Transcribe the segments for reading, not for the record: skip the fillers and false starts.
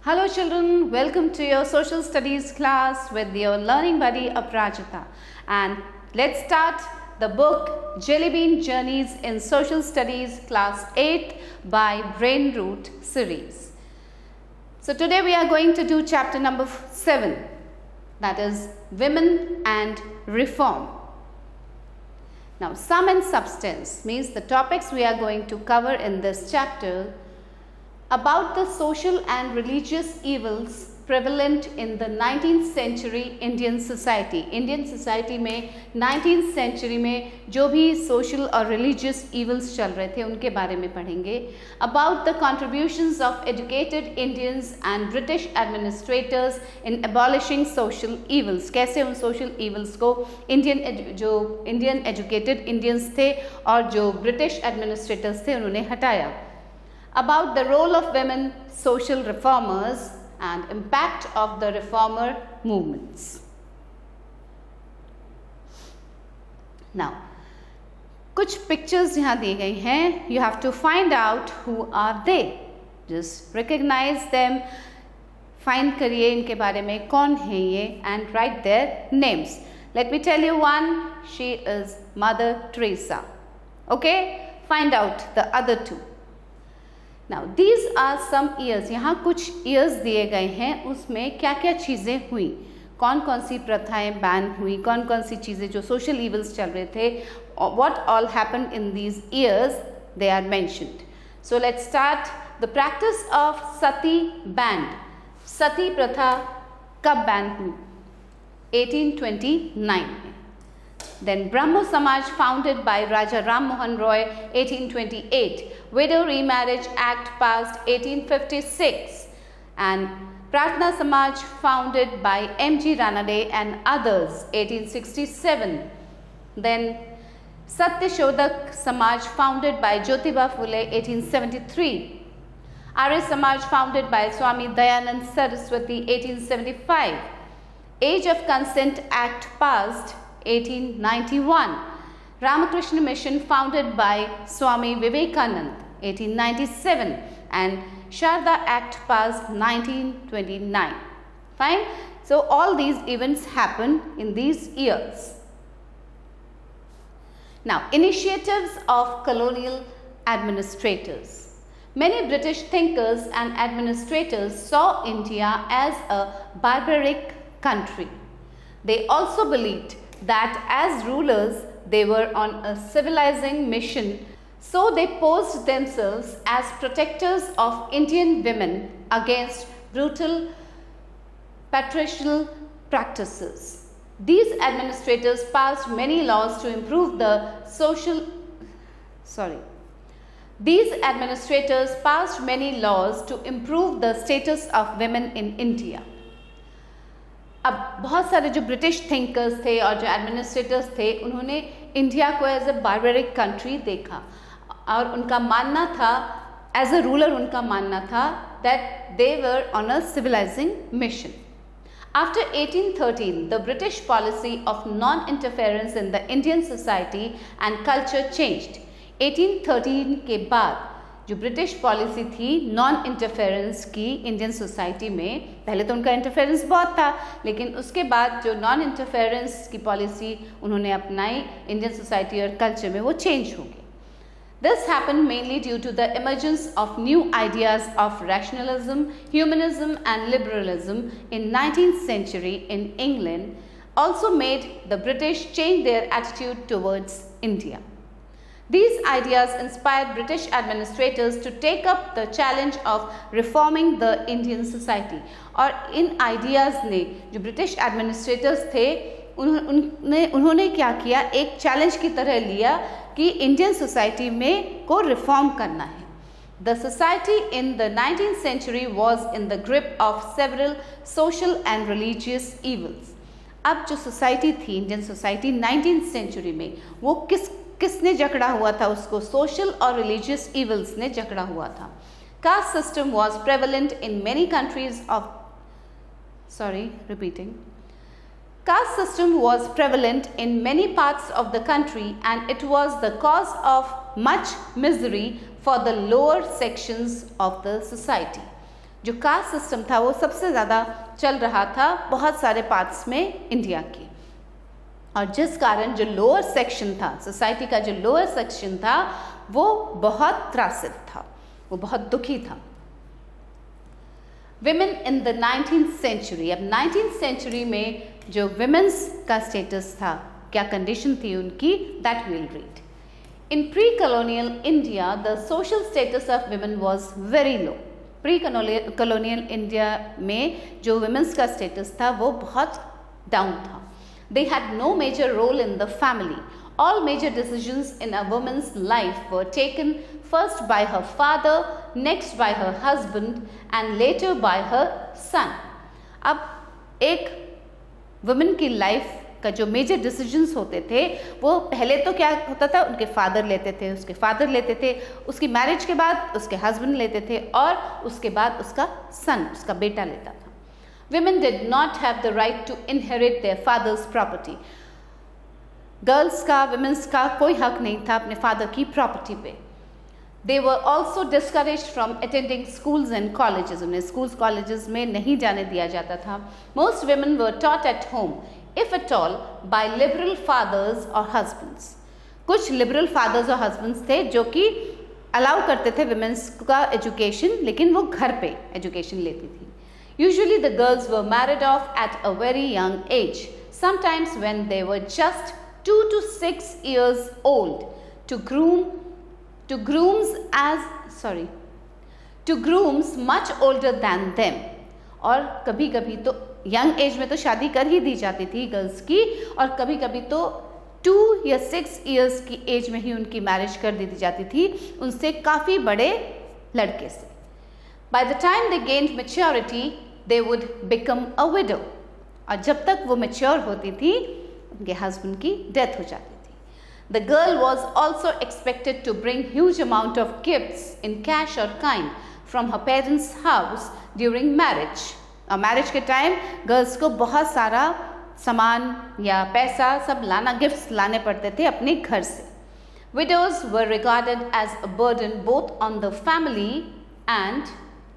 Hello children, welcome to your social studies class with your learning buddy Aparajita, and let's start the book Jelly Bean Journeys in Social Studies Class 8 by Brain Root series. So today we are going to do chapter number 7, that is Women and Reform. Now sum and substance means the topics we are going to cover in this chapter about the social and religious evils prevalent in the 19th century Indian society. Indian society में 19th century में जो भी social और religious evils चल रहे थे उनके बारे में पढ़ेंगे. About the contributions of educated Indians and British administrators in abolishing social evils. कैसे उन social evils को जो Indian educated Indians थे और जो British administrators थे उन्होंने हटाया. About the role of women social reformers and impact of the reformer movements. Now, कुछ pictures यहाँ दिए गए हैं. You have to find out who are they. Just recognize them. Find करिए इनके बारे में कौन है ये and write their names. Let me tell you one. She is Mother Teresa. Okay? Find out the other two. Now these are some years. यहाँ कुछ years दिए गए हैं, उसमें क्या क्या चीज़ें हुई, कौन कौन सी प्रथाएं बैन हुई, कौन कौन सी चीज़ें जो social evils चल रहे थे, what all happened in these years they are mentioned. So let's start. The practice of sati banned. सती प्रथा कब बैन हुई? 1829. Then Brahmo Samaj founded by Raja Ram Mohan Roy 1828. Widow Remarriage Act passed 1856. And Pratna Samaj founded by M.G. Ranade and others 1867. Then Satya Shodhak Samaj founded by Jyotiba Phule 1873. Arya Samaj founded by Swami Dayanand Saraswati 1875. Age of Consent Act passed 1891. Ramakrishna Mission founded by Swami Vivekanand 1897 and Sharda Act passed 1929. Fine. So all these events happened in these years. Now initiatives of colonial administrators. Many British thinkers and administrators saw India as a barbaric country. They also believed that as rulers they were on a civilizing mission, so they posed themselves as protectors of Indian women against brutal patriarchal practices. These administrators passed many laws to improve the status of women in India. अब बहुत सारे जो British thinkers थे और जो administrators थे उन्होंने India को एज अ बारबेरिक कंट्री देखा और उनका मानना था, एज अ रूलर उनका मानना था that they were on a civilising mission. After 1813, the British policy of non-interference in the Indian society and culture changed. 1813 के बाद जो ब्रिटिश पॉलिसी थी नॉन इंटरफेरेंस की इंडियन सोसाइटी में, पहले तो उनका इंटरफेरेंस बहुत था लेकिन उसके बाद जो नॉन इंटरफेरेंस की पॉलिसी उन्होंने अपनाई इंडियन सोसाइटी और कल्चर में, वो चेंज हो गई. This happened mainly due to the emergence of new ideas of rationalism, humanism and liberalism in 19th century in England also made the British change their attitude towards India. These ideas inspired British administrators to take up the challenge of reforming the Indian society. और इन ideas ने जो British administrators थे उन्होंने क्या किया, एक challenge की तरह लिया कि इंडियन सोसाइटी में को रिफॉर्म करना है. The society in the 19th century was in the grip of several social and religious evils. अब जो सोसाइटी थी इंडियन सोसाइटी 19th century में, वो किसने जकड़ा हुआ था उसको? सोशल और रिलीजियस इवल्स ने जकड़ा हुआ था. Caste system was prevalent in many countries of Caste system was prevalent in many parts of the country and it was the cause of much misery for the lower sections of the society. जो caste system था वो सबसे ज़्यादा चल रहा था बहुत सारे पार्ट्स में इंडिया के, और जिस कारण जो लोअर सेक्शन था, सोसाइटी का जो लोअर सेक्शन था, वो बहुत त्रासित था, वो बहुत दुखी था। Women in the 19th century, अब 19th सेंचुरी में जो विमेंस का स्टेटस था, क्या कंडीशन थी उनकी, that will read. In pre colonial India the social status of women was very low. Pre colonial India में जो विमेंस का स्टेटस था वो बहुत डाउन था। They had no major role in the family. All major decisions in a woman's life were taken first by her father, next by her husband and later by her son. अब एक women की life का जो major decisions होते थे वो पहले तो क्या होता था, उनके फादर लेते थे, उसके फादर लेते थे, उसकी मैरिज के बाद उसके हस्बैंड लेते थे, और उसके बाद उसका सन, उसका बेटा लेता था। Women did not have the right to inherit their father's property. Girls का, women's का कोई हक नहीं था अपने फादर की प्रॉपर्टी पे। They were also discouraged from attending schools and colleges. उन्हें schools colleges में नहीं जाने दिया जाता था। Most women were taught at home, if at all, by liberal fathers or husbands. कुछ liberal fathers और husbands थे जो कि अलाउ करते थे women's का एजुकेशन, लेकिन वो घर पे एजुकेशन लेती थी। Usually the girls were married off at a very young age, sometimes when they were just 2 to 6 years old, to grooms much older than them. और कभी कभी तो यंग एज में तो शादी कर ही दी जाती थी गर्ल्स की, और कभी कभी तो 2 या 6 इयर्स की एज में ही उनकी मैरिज कर दी जाती थी उनसे काफ़ी बड़े लड़के से। By the time they gained maturity, they would become a widow. और जब तक वो मैच्योर होती थी उनके हस्बैंड की डेथ हो जाती थी। The girl was also expected to bring huge amount of gifts in cash or kind from her parents' house during marriage. और मैरिज के टाइम गर्ल्स को बहुत सारा सामान या पैसा सब लाना, गिफ्ट्स लाने पड़ते थे अपने घर से। Widows were regarded as a burden both on the family and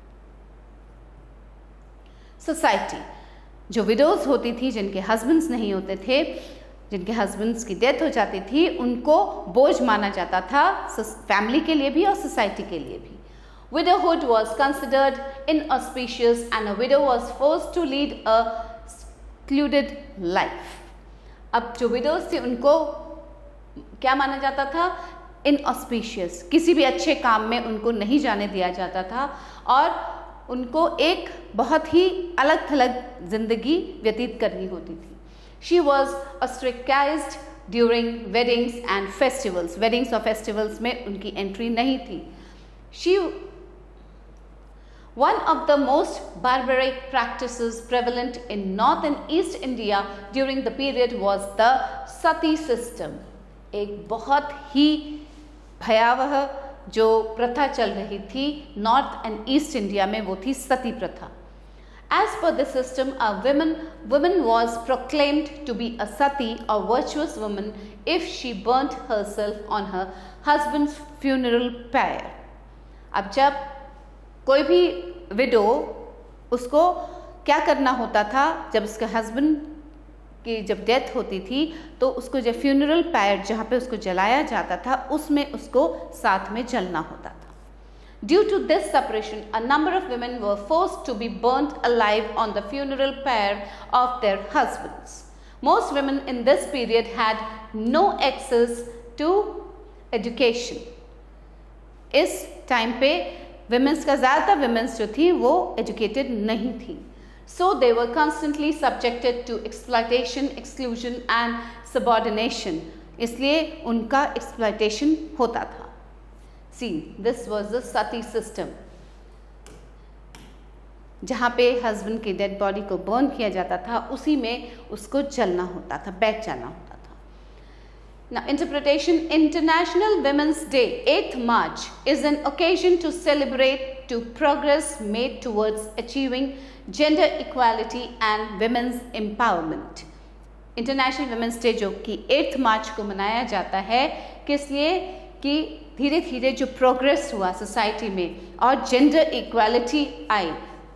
society. जो विडोज होती थी, जिनके हस्बैंड्स नहीं होते थे, जिनके हस्बैंड्स की डेथ हो जाती थी, उनको बोझ माना जाता था, फैमिली के लिए भी और सोसाइटी के लिए भी। Widowhood was considered inauspicious and a widow was forced to lead a secluded life. अब जो विडोज थी उनको क्या माना जाता था, inauspicious, किसी भी अच्छे काम में उनको नहीं जाने दिया जाता था, और उनको एक बहुत ही अलग थलग जिंदगी व्यतीत करनी होती थी। She was ostracized during weddings and festivals. Weddings और festivals में उनकी एंट्री नहीं थी। One of the most barbaric practices prevalent in North and East India during the period was the sati system. एक बहुत ही भयावह जो प्रथा चल रही थी नॉर्थ एंड ईस्ट इंडिया में, वो थी सती प्रथा। As per the system, a woman was proclaimed to be a sati or virtuous woman if she burnt herself on her husband's funeral pyre. अब जब कोई भी विडो, उसको क्या करना होता था, जब उसके हस्बैंड की जब डेथ होती थी तो उसको जब फ्यूनरल पायर जहाँ पे उसको जलाया जाता था उसमें उसको साथ में जलना होता था। Due to this separation, a number of women were forced to be burnt alive on the funeral pyre of their husbands. Most women in this period had no access to education. इस time पे women's का ज़्यादातर women's जो थी वो educated नहीं थी। So they were constantly subjected to exploitation, exclusion and subordination. इसलिए उनका exploitation होता था। See, this was the sati system. जहाँ पे हस्बैंड की डेड बॉडी को बर्न किया जाता था उसी में उसको जलना होता था, बैठ जाना होता था। Now, interpretation. International Women's Day, 8th March, is an occasion to celebrate to progress made towards achieving gender equality and women's empowerment. International women's day जो कि 8th मार्च को मनाया जाता है, किस लिए कि धीरे धीरे जो प्रोग्रेस हुआ सोसाइटी में और जेंडर इक्वालिटी आई,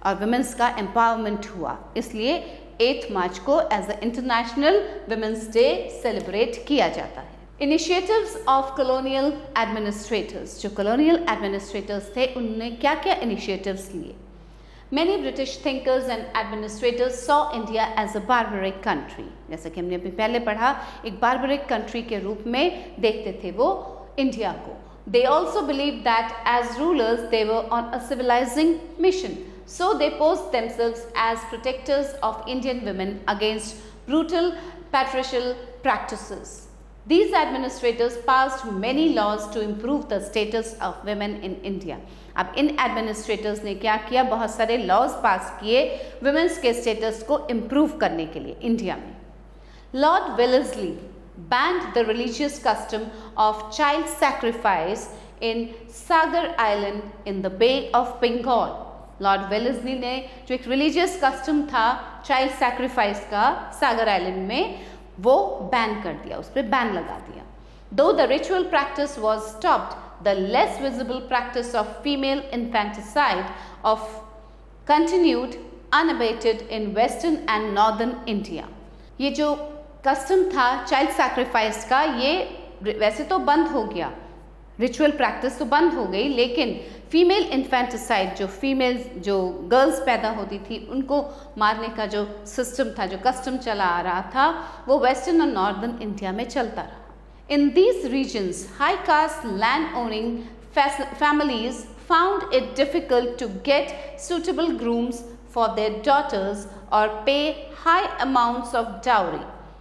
और वुमेन्स का एम्पावरमेंट हुआ। इसलिए 8 मार्च को as a international women's day celebrate किया जाता है। इनिशिएटिव्स ऑफ कॉलोनियल एडमिनिस्ट्रेटर्स, जो कॉलोनियल एडमिनिस्ट्रेटर्स थे उन्होंने क्या क्या इनिशिएटिव्स लिए? Many British thinkers and administrators saw India as a barbaric country. जैसे कि हमने अभी पहले पढ़ा, एक barbaric country के रूप में देखते थे वो इंडिया को। They also believed that as rulers they were on a civilizing mission. So they posed themselves as protectors of Indian women against brutal patriarchal practices. These administrators passed many laws to improve the status of women in India. अब इन administrators ने क्या किया? बहुत सारे laws पास किए women's के status को improve करने के लिए इंडिया में। Lord Wellesley banned the religious custom of child sacrifice in Sagar Island in the Bay of Bengal. Lord Wellesley ने जो एक रिलीजियस कस्टम था चाइल्ड सैक्रिफाइस का सागर आइलैंड में, वो बैन कर दिया, उस पर बैन लगा दिया। Though the ritual practice was stopped, the less visible practice of female infanticide of continued unabated in western and northern India. ये जो कस्टम था चाइल्ड सैक्रिफाइस का, ये वैसे तो बंद हो गया, रिचुअल प्रैक्टिस तो बंद हो गई, लेकिन फीमेल इन्फेंटिसाइड, जो गर्ल्स पैदा होती थी उनको मारने का जो सिस्टम था, जो कस्टम चला आ रहा था, वो वेस्टर्न और नॉर्दर्न इंडिया में चलता रहा। In these regions, high caste land owning families found it difficult to get suitable grooms for their daughters or pay high amounts of dowry.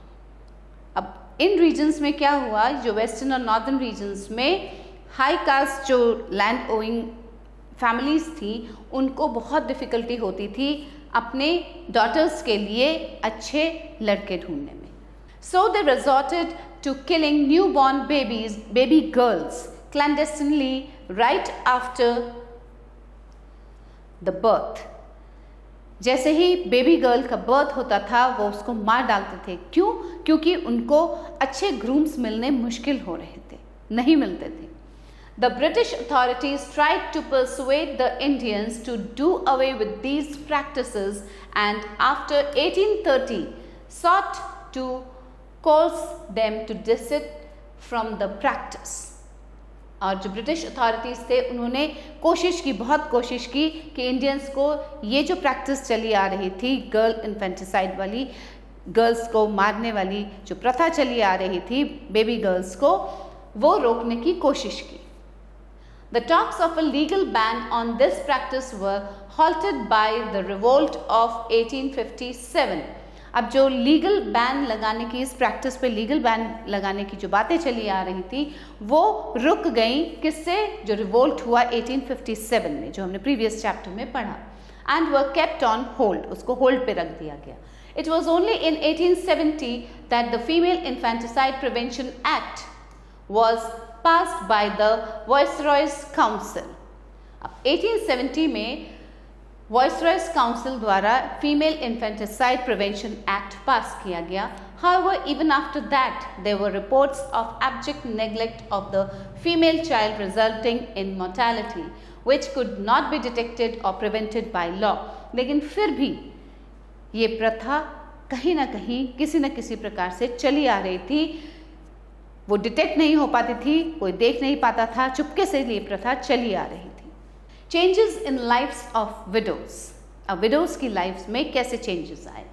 अब इन regions में क्या हुआ? जो वेस्टर्न और नॉर्दर्न regions में हाई कास्ट जो लैंड ओइंग फैमिलीज थी उनको बहुत डिफ़िकल्टी होती थी अपने डॉटर्स के लिए अच्छे लड़के ढूंढने में। So they resorted to killing newborn baby girls clandestinely right after the birth. जैसे ही बेबी गर्ल का बर्थ होता था वो उसको मार डालते थे। क्यों? क्योंकि उनको अच्छे ग्रूम्स मिलने मुश्किल हो रहे थे, नहीं मिलते थे। The British authorities tried to persuade the Indians to do away with these practices and after 1830 sought to coerce them to desist from the practice. और जो ब्रिटिश अथॉरिटीज़ थे उन्होंने बहुत कोशिश की कि इंडियंस को ये जो प्रैक्टिस चली आ रही थी गर्ल इन्फेंटिसाइड वाली, गर्ल्स को मारने वाली जो प्रथा चली आ रही थी बेबी गर्ल्स को, वो रोकने की कोशिश की। The talks of a legal ban on this practice were halted by the revolt of 1857. अब जो लीगल बैन लगाने की, इस प्रैक्टिस पे लीगल बैन लगाने की जो बातें चली आ रही थी वो रुक गई। किससे? जो रिवोल्ट हुआ 1857 में, जो हमने प्रीवियस चैप्टर में पढ़ा। And were kept on hold, उसको होल्ड पे रख दिया गया। It was only in 1870 that the Female Infanticide Prevention Act was passed by the Viceroy's Council. अब 1870 में वाइसरॉयज काउंसिल द्वारा Female Infanticide Prevention Act pass किया गया। However, even after that, there were reports of abject neglect of the female child resulting in mortality, which could not be detected or prevented by law. लेकिन फिर भी ये प्रथा कहीं ना कहीं किसी न किसी प्रकार से चली आ रही थी, वो डिटेक्ट नहीं हो पाती थी, कोई देख नहीं पाता था, चुपके से ये प्रथा चली आ रही थी। Changes in lives of widows, अब विडोज की लाइफ्स में कैसे चेंजेस आए?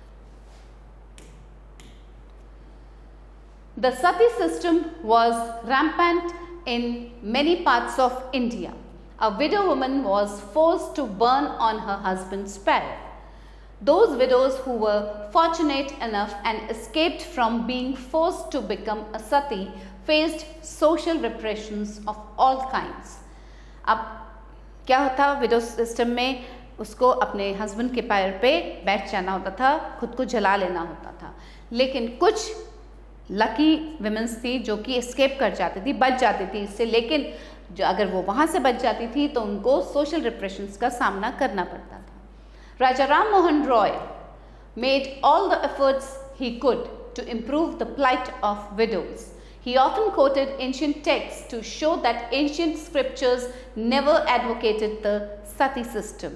The sati system was rampant in many parts of India. A widow woman was forced to burn on her husband's pyre. Those widows who were fortunate enough and escaped from being forced to become a sati faced social repressions of all kinds. अब क्या होता? Window system में उसको अपने husband के पैर पे बैठ जाना होता था, खुद को जला लेना होता था। लेकिन कुछ लकी विमेंस थी जो कि एस्केप कर जाती थी, बच जाती थी इससे, लेकिन जो अगर वो वहाँ से बच जाती थी तो उनको सोशल रिप्रेशंस का सामना करना पड़ता था। Raja Ram Mohan Roy made all the efforts he could to improve the plight of widows. He often quoted ancient texts to show that ancient scriptures never advocated the sati system.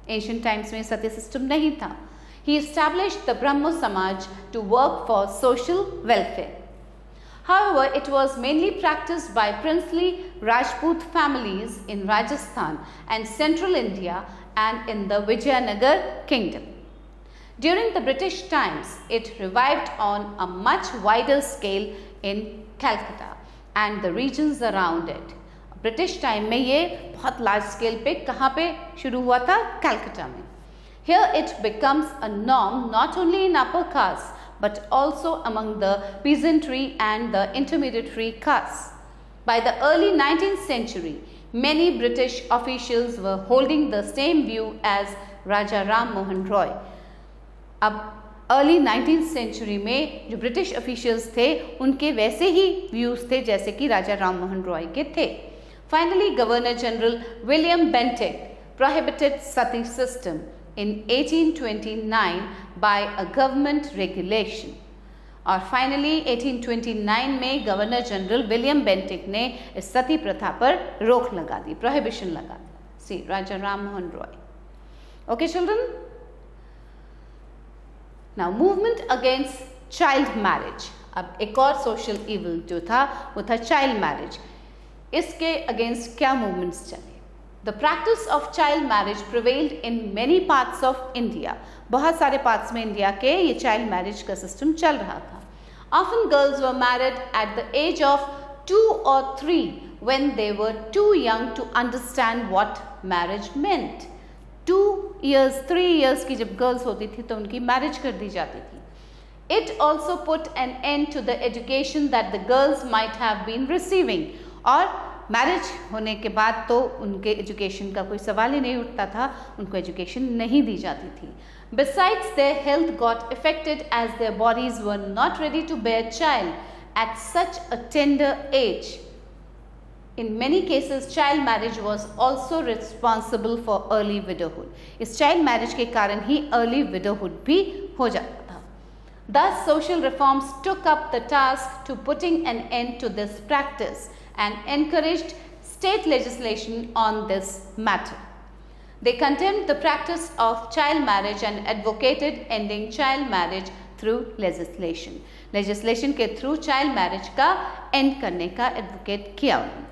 Ancient times में sati system नहीं था. He established the Brahmo Samaj to work for social welfare. However, it was mainly practiced by princely Rajput families in Rajasthan and central India and in the Vijayanagar kingdom. During the British times, it revived on a much wider scale in Calcutta and the regions around it. British time में ये बहुत large scale पे कहाँ पे शुरू हुआ था? Calcutta में. Here it becomes a norm not only in upper castes but also among the peasantry and the intermediary castes. By the early 19th century, many British officials were holding the same view as Raja Ram Mohan Roy. अब early 19th century में जो British officials थे उनके वैसे ही views थे जैसे कि राजा राम मोहन रॉय के थे. Finally governor general William Bentinck prohibited sati system in 1829 by a government regulation. और फाइनली 1829 में गवर्नर जनरल विलियम बेंटिक ने इस सती प्रथा पर रोक लगा दी, प्रोहिबिशन लगा दी. See Raja Ram Mohan Roy. Okay children, now movement against child marriage. अब एक और सोशल इविल जो था वो था चाइल्ड मैरिज. इसके अगेंस्ट क्या मूवमेंट्स चले? The practice of child marriage prevailed in many parts of India. बहुत सारे पार्ट्स में इंडिया के ये चाइल्ड मैरिज का सिस्टम चल रहा था. Often girls were married at the age of 2 or 3 when they were too young to understand what marriage meant. 2 years, 3 years की जब गर्ल्स होती थी तो उनकी मैरिज कर दी जाती थी. It also put an end to the education that the girls might have been receiving. और मैरिज होने के बाद तो उनके एजुकेशन का कोई सवाल ही नहीं उठता था, उनको एजुकेशन नहीं दी जाती थी. Besides, their health got affected as their bodies were not ready to bear child at such a tender age. In many cases, child marriage was also responsible for early widowhood. इस child marriage के कारण ही early widowhood भी हो जाता था. Thus, social reforms took up the task to putting an end to this practice and encouraged state legislation on this matter. They condemned the practice of child marriage and advocated ending child marriage through legislation. Legislation के through child marriage का end करने का advocate किया उन्होंने.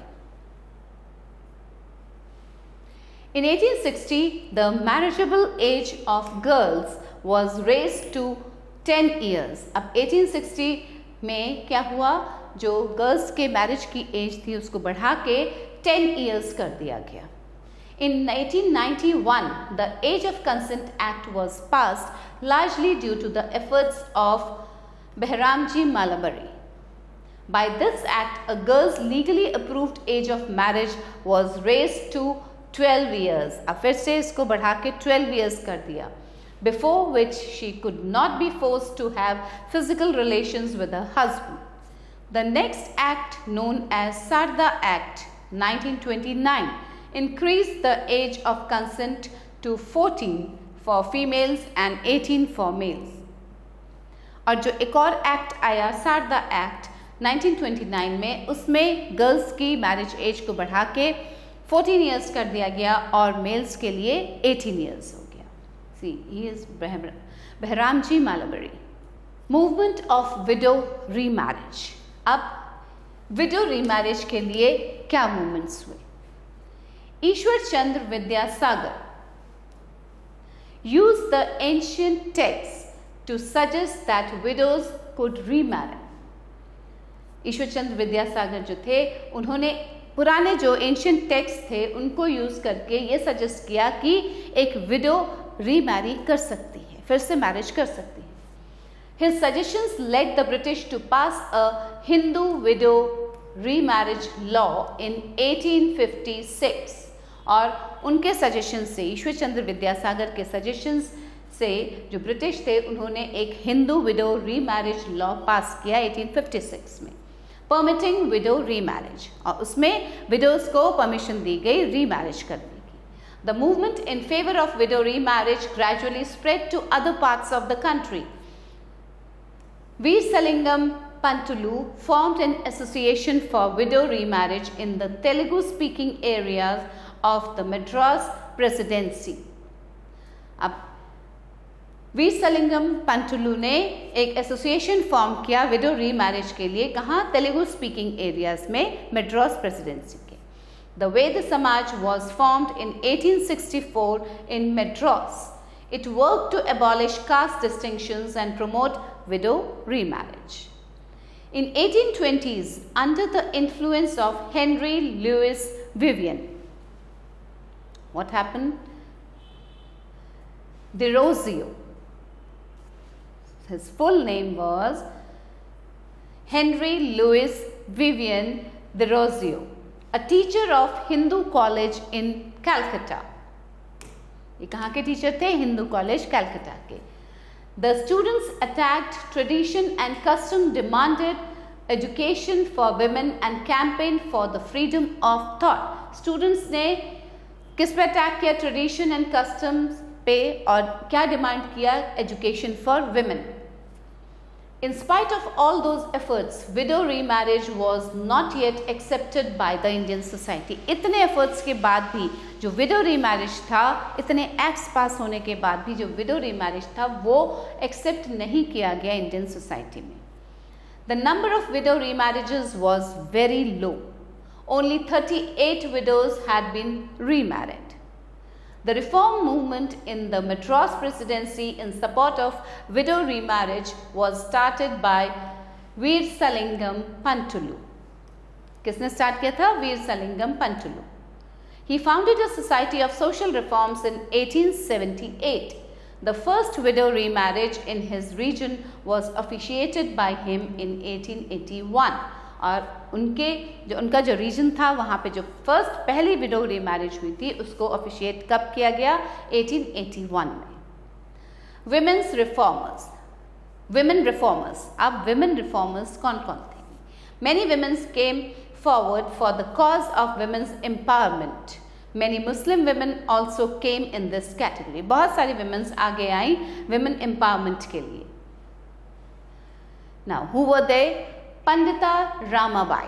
In 1860, the marriageable age of girls was raised to 10 years. अब 1860 में क्या हुआ? जो गर्ल्स के मैरिज की एज थी उसको बढ़ा के 10 years कर दिया गया. In 1891, the Age of Consent Act was passed largely due to the efforts of Behramji Malabari. By this act, a girl's legally approved age of marriage was raised to 12 years. अब फिर से इसको बढ़ा के 12 years कर दिया, before which she could not be forced to have physical relations with her husband. The next act, known as Sarda Act 1929, increased the age of consent to 14 for females and 18 for males. और जो एक और act आया सारदा act 1929 में, उसमें girls की marriage as को बढ़ा के 14 years कर दिया गया और मेल्स के लिए 18 years हो गया. See, he is Behramji Malabari. Movement of widow remarriage. अब विडो रीमैरिज के लिए क्या मूवमेंट्स हुए? Ishwar Chandra Vidyasagar used the ancient texts to suggest that widows could remarry. Ishwar Chandra Vidyasagar जो थे उन्होंने पुराने जो एंशियंट टेक्स्ट थे उनको यूज करके ये सजेस्ट किया कि एक विडो रीमैरी कर सकती है, फिर से मैरिज कर सकती है. His suggestions led the British to pass a Hindu widow remarriage law in 1856. और उनके सजेशन से, ईश्वर चंद्र विद्यासागर के सजेशंस से जो ब्रिटिश थे उन्होंने एक Hindu widow remarriage law pass किया 1856 में, परमिटिंग विडो रीमैरिज, और उसमें विडोज को परमिशन दी गई रीमैरिज करने की. The movement in favour of widow remarriage gradually spread to other parts of the country. Veersalingam Pantulu formed an association for widow remarriage in the Telugu speaking areas of the Madras Presidency. अब वीरसलिंगम पंतुलू ने एक association form किया widow remarriage के लिए, कहाँ? Telugu speaking areas में Madras Presidency के। The Veda Samaj was formed in 1864 in Madras. It worked to abolish caste distinctions and promote widow remarriage. In 1820s, under the influence of Henry Louis Vivian, what happened? Desrosiers. His full name was Henry Louis Vivian Desrosiers, a teacher of Hindu College in Calcutta. ये कहाँ के teacher थे? Hindu College Calcutta के। The students attacked tradition and custom, demanded education for women and campaign for the freedom of thought. Students ने किस पे attack किया? Tradition and customs पे, और क्या डिमांड किया? Education for women. In spite of all those efforts, widow remarriage was not yet accepted by the Indian society. इतने efforts के बाद भी जो widow remarriage था, इतने acts पास होने के बाद भी जो widow remarriage था वो accept नहीं किया गया Indian society में। The number of widow remarriages was very low. Only 38 widows had been remarried. The reform movement in the Madras Presidency in support of widow remarriage was started by Veerasalingam Pantulu. किसने start किया था? वीरसलिंगम Pantulu. He founded a society of social reforms in 1878. The first widow remarriage in his region was officiated by him in 1881. और उनका जो reason था वहाँ पे जो पहली विडो रीमैरिज हुई थी उसको ऑफिशिएट कब किया गया? 1881 में। Women's reformers, women reformers. अब विमेन रिफॉर्मर्स कौन कौन थे? Many women's came forward for the cause of women's empowerment. Many Muslim women also came in this category. बहुत सारी विमेन्स आगे आई विमेन एम्पावरमेंट के लिए। Now who were they? Pandita Ramabai.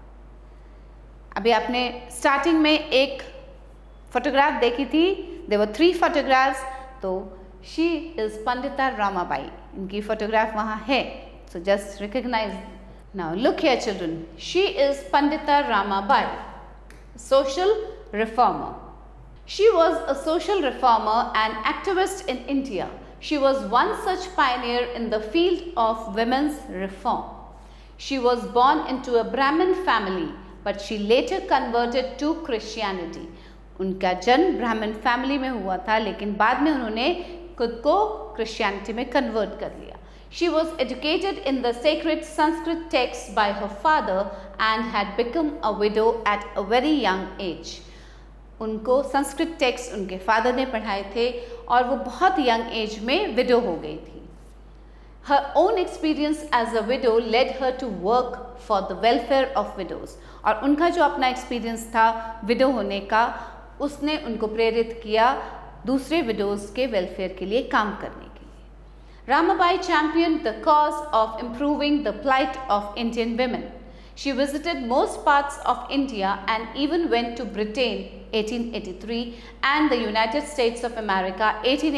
अभी आपने स्टार्टिंग में एक फोटोग्राफ देखी थी, देयर वर 3 फोटोग्राफ्स, तो शी इज पंडिता रामाबाई, इनकी फोटोग्राफ वहाँ है, so just recognise. Now look here children, she is Pandita Ramabai, social reformer. She was a social reformer and activist in India. She was one such pioneer in the field of women's reform. She was born into a Brahmin family, but she later converted to Christianity. उनका जन्म ब्राह्मण family में हुआ था, लेकिन बाद में उन्होंने खुद को क्रिश्चियनिटी में कन्वर्ट कर लिया। She was educated in the sacred Sanskrit texts by her father and had become a widow at a very young age. उनको संस्कृत टेक्स्ट उनके फादर ने पढ़ाए थे और वो बहुत यंग एज में विडो हो गई थी। Her own experience as a widow led her to work for the welfare of widows. और उनका जो अपना एक्सपीरियंस था विडो होने का, उसने उनको प्रेरित किया दूसरे विडोज के वेलफेयर के लिए काम करने के लिए। Ramabai championed the cause of improving the plight of Indian women. She visited most parts of India and even went to Britain 1883 and the United States of America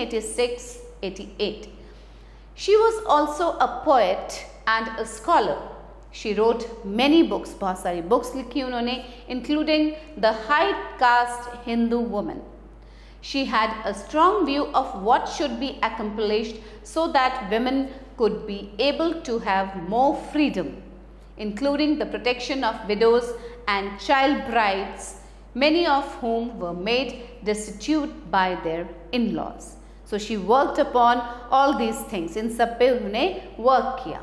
1886-88. She was also a poet and a scholar. She wrote many books, बहुत सारी books लिखी उन्होंने, including The High Caste Hindu Woman. She had a strong view of what should be accomplished so that women could be able to have more freedom, including the protection of widows and child brides, many of whom were made destitute by their in-laws. So she worked upon all these things. इन सब पे उन्होंने work किया।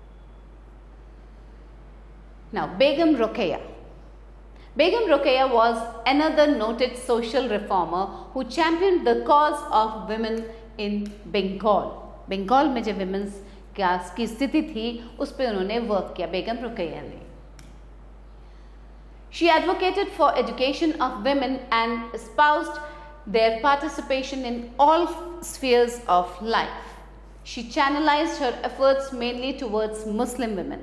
Now Begum Rokeya. Begum Rokeya was another noted social reformer who championed the cause of women in Bengal. Bengal में जो women's की स्थिति थी उस पर उन्होंने वर्क किया बेगम रुकैया ने। She advocated for education of women and espoused their participation in all spheres of life. She channelized her efforts mainly towards Muslim women.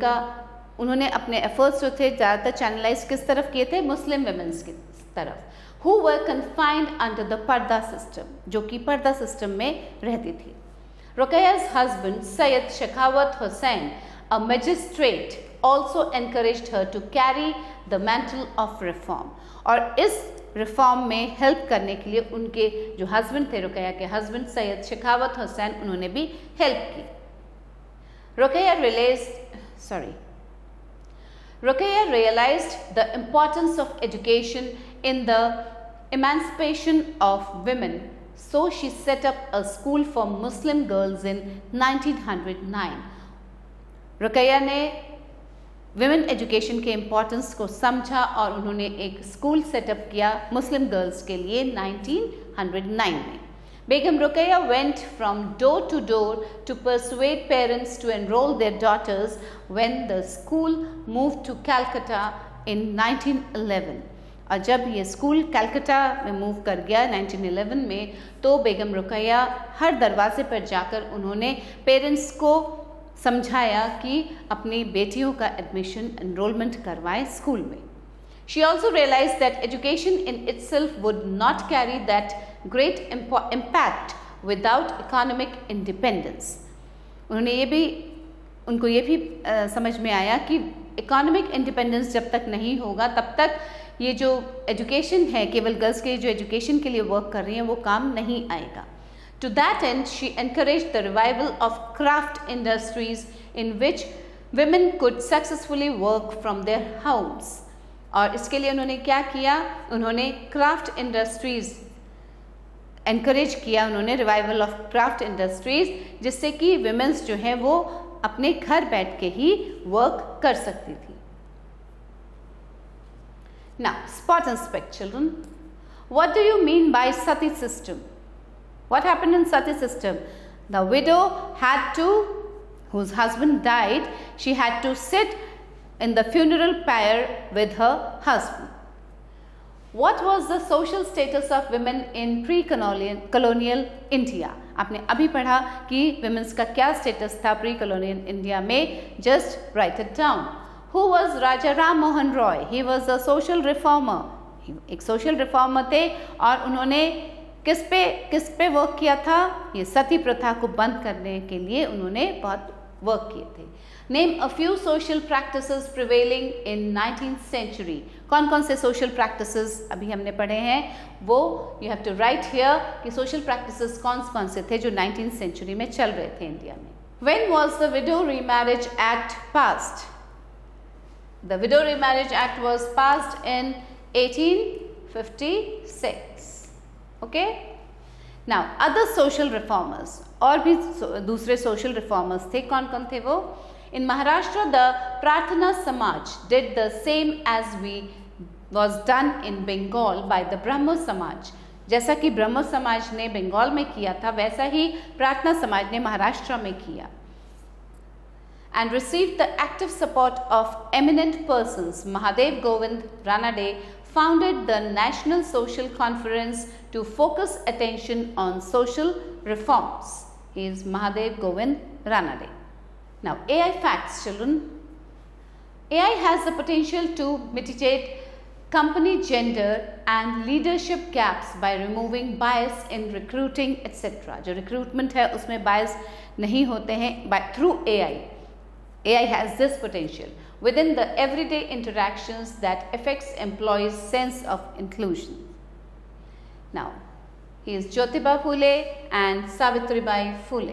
उन्होंने अपने efforts जो थे ज़्यादातर चैनलाइज किस तरफ किए थे? मुस्लिम women's की तरफ। who were confined under the पर्दा system, जो कि पर्दा सिस्टम में रहती थी. रुकैया's husband Syed Shekhawat Hussain, a magistrate, also encouraged her to carry the mantle of reform. और इस रिफॉर्म में हेल्प करने के लिए उनके जो हस्बैंड थे, रुकैया के हस्बैंड सैयद शेखावत हुसैन, उन्होंने भी हेल्प की. Ruqayya realized the importance of education in the emancipation of women, so she set up a school for Muslim girls in 1909. Ruqaiya ने विमेन एजुकेशन के इम्पोर्टेंस को समझा और उन्होंने एक स्कूल सेटअप किया मुस्लिम गर्ल्स के लिए 1909 में. बेगम Ruqaiya went from door to door to persuade parents to enroll their daughters when the school moved to Calcutta in 1911. और जब ये स्कूल कलकत्ता में मूव कर गया 1911 में, तो बेगम रुकैया हर दरवाजे पर जाकर उन्होंने पेरेंट्स को समझाया कि अपनी बेटियों का एडमिशन एनरोलमेंट करवाएं स्कूल में. She also realized that education in itself would not carry that great impact without economic independence. उनको ये भी समझ में आया कि इकोनॉमिक इंडिपेंडेंस जब तक नहीं होगा तब तक ये जो एजुकेशन है, केवल गर्ल्स के जो एजुकेशन के लिए वर्क कर रही हैं, वो काम नहीं आएगा. To that end, she encouraged the revival of craft industries in which women could successfully work from their homes. और इसके लिए उन्होंने क्या किया, उन्होंने क्राफ्ट इंडस्ट्रीज एनकरेज किया, उन्होंने रिवाइवल ऑफ क्राफ्ट इंडस्ट्रीज, जिससे कि विमेंस जो है वो अपने घर बैठ के ही वर्क कर सकती थी. Now, spot and speck, children. What do you mean by Sati system? What happened in Sati system? The widow whose husband died, she had to sit in the funeral pyre with her husband. What was the social status of women in pre-colonial India? आपने अभी पढ़ा कि women's का क्या status था pre-colonial India में. Just write it down. Who was Raja Ram Mohan Roy? He was a social reformer. एक social reformer थे और उन्होंने किस पे वर्क किया था? ये सती प्रथा को बंद करने के लिए उन्होंने बहुत वर्क किए थे. Name a few social practices prevailing in 19th century. कौन कौन से सोशल प्रैक्टिसेस अभी हमने पढ़े हैं, वो you have to write here कि सोशल प्रैक्टिसेस कौन से थे जो 19th सेंचुरी में चल रहे थे इंडिया में. When was the widow remarriage act passed? The widow remarriage act was passed in 1856. Okay? Now, other social reformers, और भी दूसरे social reformers थे. कौन थे वो? In Maharashtra, the Prarthana Samaj did the same as was done in Bengal by the Brahmo Samaj. जैसा कि ब्रह्मो समाज ने बंगाल में किया था, वैसा ही प्रार्थना समाज ने महाराष्ट्र में किया. And received the active support of eminent persons. Mahadev Govind Ranade founded the National Social Conference to focus attention on social reforms. He is Mahadev Govind Ranade. Now, AI facts, children. AI has the potential to mitigate company gender and leadership gaps by removing bias in recruiting, etc. जो recruitment है उसमें bias नहीं होते हैं through AI. AI has this potential within the everyday interactions that affects employees' sense of inclusion. Now, he is Jyotiba Phule and Savitribai Phule.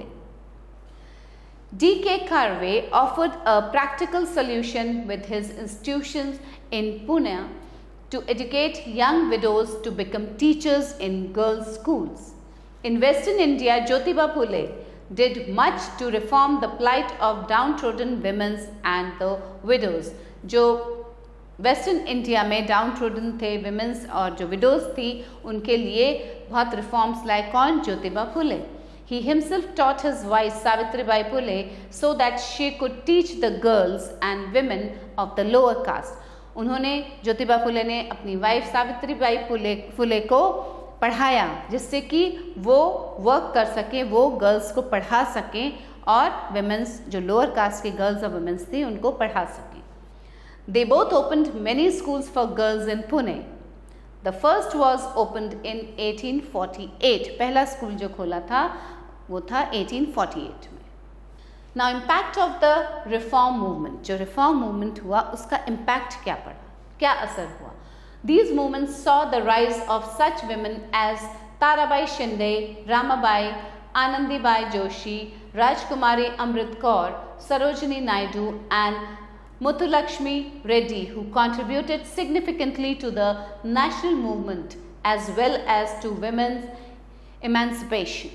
D.K. Karve offered a practical solution with his institutions in Pune to educate young widows to become teachers in girls' schools. In Western India, Jyotiba Phule did much to reform the plight of downtrodden women and the widows. जो western India में downtrodden थे women's और जो widows थी, उनके लिए बहुत reforms लाए. कौन? Jyotiba Phule. He himself taught his wife Savitribai Phule so that she could teach the girls and women of the lower caste. उन्होंने ज्योतिबा फुले ने अपनी वाइफ सावित्रीबाई फुले को पढ़ाया जिससे कि वो वर्क कर सकें, वो गर्ल्स को पढ़ा सकें और विमेंस जो लोअर कास्ट की गर्ल्स और विमेंस थी उनको पढ़ा सकें. They both opened many schools for girls in Pune. The first was opened in 1848. पहला स्कूल जो खोला था वो था 1848 में. Now impact of the reform movement. जो reform movement हुआ उसका impact क्या पड़ा, क्या असर हुआ? These movements saw the rise of such women as Tarabai Shinde, Ramabai, Anandibai Joshi, Rajkumari Amrit Kaur, Sarojini Naidu and Muthulakshmi Reddy, who contributed significantly to the national movement as well as to women's emancipation.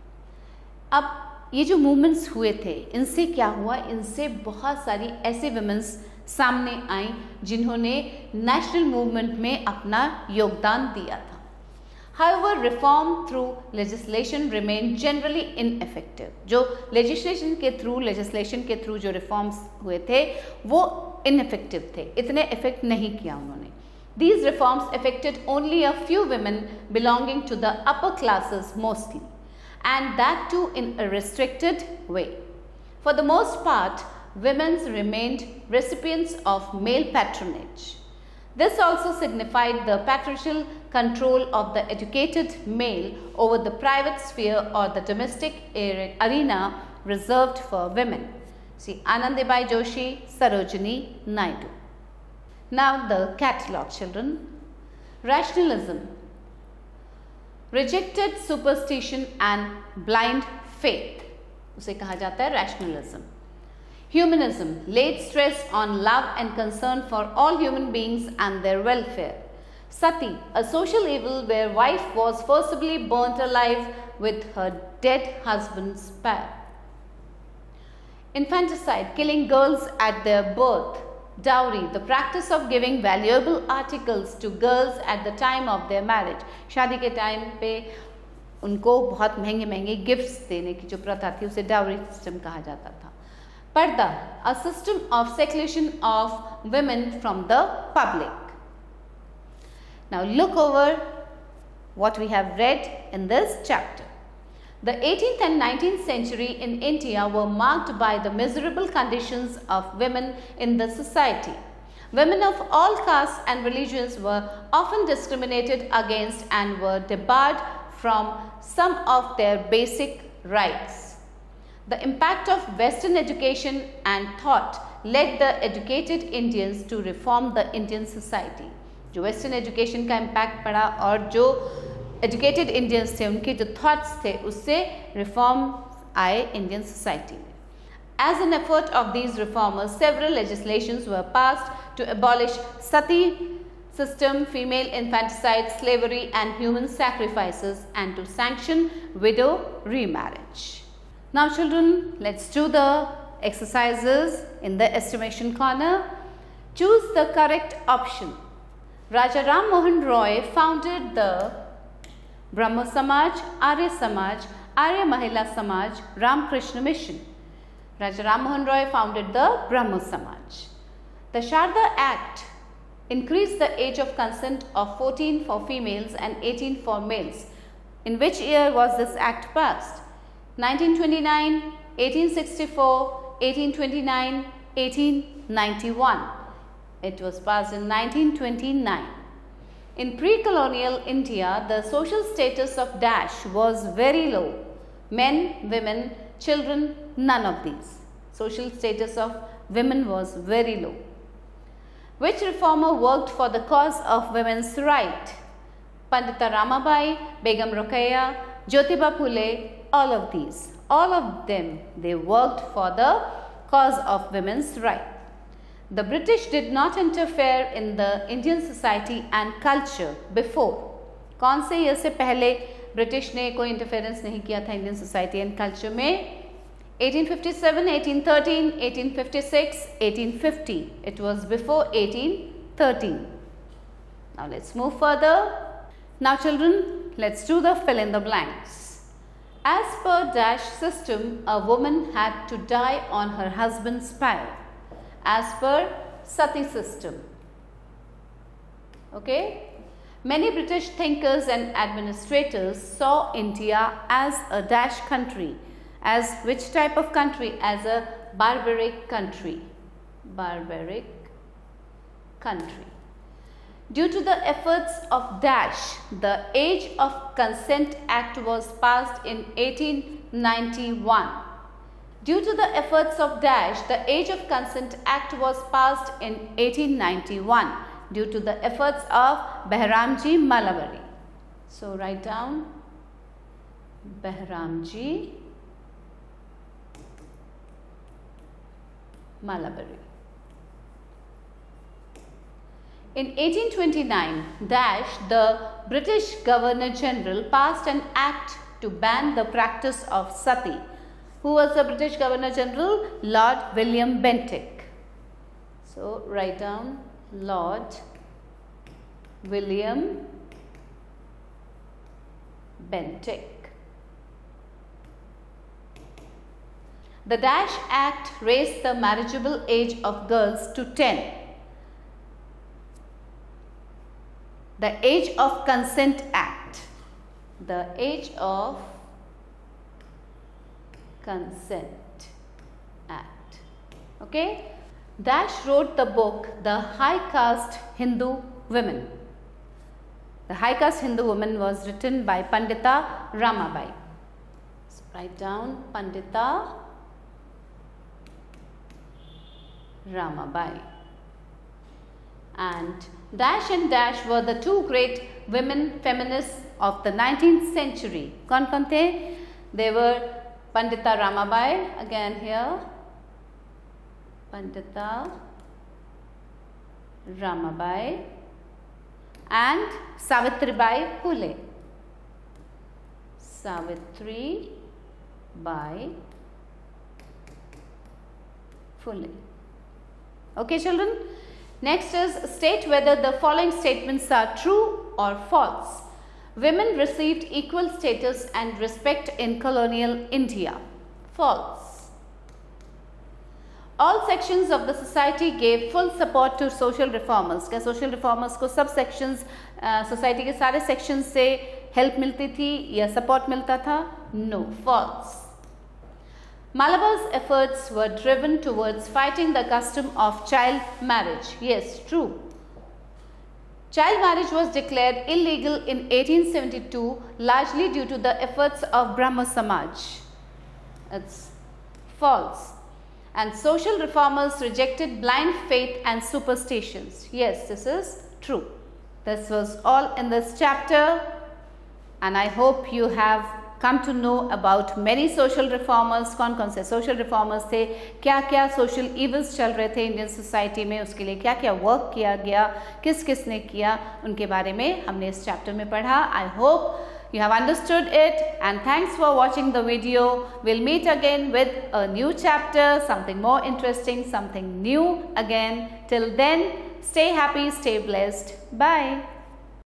अब ये जो movements हुए थे इनसे क्या हुआ, इनसे बहुत सारी ऐसे वुमेन्स सामने आई जिन्होंने नेशनल मूवमेंट में अपना योगदान दिया था. However, reform through legislation remained generally ineffective. जो legislation के थ्रू जो reforms हुए थे वो ineffective थे, इतने effect नहीं किया उन्होंने. These reforms affected only a few women belonging to the upper classes mostly, and that too in a restricted way. For the most part, women remained recipients of male patronage. This also signified the patriarchal control of the educated male over the private sphere or the domestic arena reserved for women. See, Anandibai Joshi, Sarojini Naidu. Now the catalogue, children. Rationalism. Rejected superstition and blind faith. उसे कहा जाता है rationalism. Humanism laid stress on love and concern for all human beings and their welfare. Sati, a social evil where wife was forcibly burnt alive with her dead husband's pyre. Infanticide, killing girls at their birth. Dowry, the practice of giving valuable articles to girls at the time of their marriage. शादी के time पे उनको बहुत महंगे महंगे gifts देने की जो प्रथा थी उसे डाउरी सिस्टम कहा जाता था. Parda, a system of seclusion of women from the public. Now look over what we have read in this chapter. The 18th and 19th century in India were marked by the miserable conditions of women in the society. Women of all castes and religions were often discriminated against and were debarred from some of their basic rights. The impact of Western education and thought led the educated Indians to reform the Indian society. जो Western education का impact पड़ा और जो educated Indians थे उनके जो thoughts थे उससे reform आए Indian society में. As an effort of these reformers, several legislations were passed to abolish sati system, female infanticide, slavery and human sacrifices and to sanction widow remarriage. Now children, let's do the exercises in the estimation corner. Choose the correct option. Raja Ram Mohan Roy founded the Brahmo Samaj, Arya Samaj, Arya Mahila Samaj, Ram Krishna Mission. Raja Ram Mohan Roy founded the Brahmo Samaj. The Sharda Act increased the age of consent of 14 for females and 18 for males. In which year was this act passed? 1929, 1864, 1829, 1891. It was passed in 1929. In pre-colonial India, the social status of Dash was very low. Men, women, children, none of these. Social status of women was very low. Which reformer worked for the cause of women's right? Pandita Ramabai, Begum Rokeya, Jyotiba Phule, all of these. All of them, they worked for the cause of women's right. The British did not interfere in the Indian society and culture before. कौन से year से पहले British ने कोई interference नहीं किया था Indian society and culture में? 1857, 1813, 1856, 1850. It was before 1813. Now let's move further. Now children, let's do the fill in the blanks. As per Dash system, a woman had to die on her husband's pyre. As per Sati system. Okay? Many British thinkers and administrators saw India as a Dash country. As which type of country? As a barbaric country. Barbaric country. Due to the efforts of Dash, the Age of Consent Act was passed in 1891. Due to the efforts of Dash, the Age of Consent Act was passed in 1891. Due to the efforts of Behramji Malabari. So write down Behramji Malabari. In 1829, Dash, the British Governor General, passed an act to ban the practice of sati. Who was the British Governor General? Lord William Bentinck. So write down Lord William Bentinck. The Dash Act raised the marriageable age of girls to 10. The Age of Consent Act. The Age of Consent Act. Okay. Dash wrote the book The High Caste Hindu Women. The High Caste Hindu Woman was written by Pandita Ramabai. So write down Pandita Ramabai. And Dash were the two great women feminists of the 19th century. Kaun the? They were Pandita Ramabai, again here, Pandita Ramabai, and Savitribai Phule. Savitribai Phule. Okay, children. Next is state whether the following statements are true or false. Women received equal status and respect in colonial India. False. All sections of the society gave full support to social reformers. क्या social reformers को सब sections society के सारे sections से help मिलती थी या support मिलता था? No. False. Malabar's efforts were driven towards fighting the custom of child marriage. Yes, true. Child marriage was declared illegal in 1872 largely due to the efforts of Brahmo Samaj. It's false. And social reformers rejected blind faith and superstitions. Yes, this is true. This was all in this chapter, and I hope you have come to know about many social reformers. कौन से social reformers थे, क्या क्या social evils चल रहे थे Indian society में, उसके लिए क्या क्या वर्क किया गया, किस किसने किया, उनके बारे में हमने इस चैप्टर में पढ़ा. I hope you have understood it, and thanks for watching the video. We'll meet again with a new chapter, something more interesting, something new again. Till then, stay happy, stay blessed. Bye.